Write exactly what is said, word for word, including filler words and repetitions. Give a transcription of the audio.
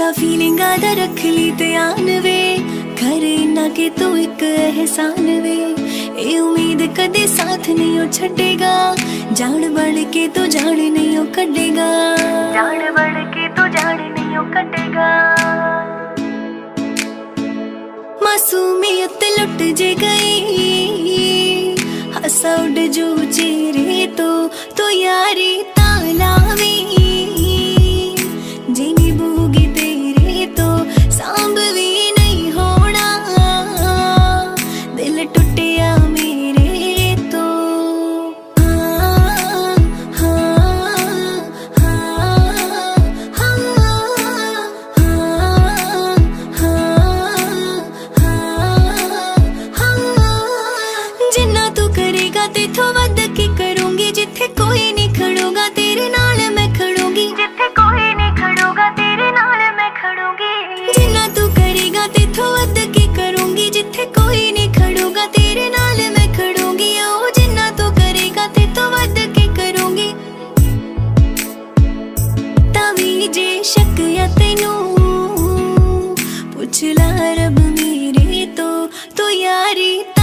फीलिंगा दा रख ली ध्यान वे, करे ना के तू एक एहसान वे। ए उम्मीद कदे साथ नहीं ओ छड़ेगा, जान बढ़ के तो जान नहीं ओ कटेगा, जान बढ़ के तो जान नहीं ओ कटेगा। मासूमियत लुट जे गई, हंसा उड़ जो चेहरे तो तो यारी तालावी, जिनी बूगी तेरे तो सांभ भी नहीं होना, दिल टूटिया मेरे तो। हाँ हाँ हाँ हाँ, जिन्ना तू करेगा तेथों वध की करूंगी, जिथे कोई नहीं खड़ोगा तेरे नाल मैं खड़ूंगी, जिथे कोई नहीं खड़ोगा तेरे नाल मैं खड़ूंगी। जिन्ना तू करेगा तेथों वध की करूंगी, जिथे कोई नहीं खड़ोगा तेरे नाल मैं खड़ूंगी। ओ जिन्ना तू करेगा तेथों वध की करूंगी, तावी जे शक या तैनू पुछ ला रब मेरे तो तो यारी।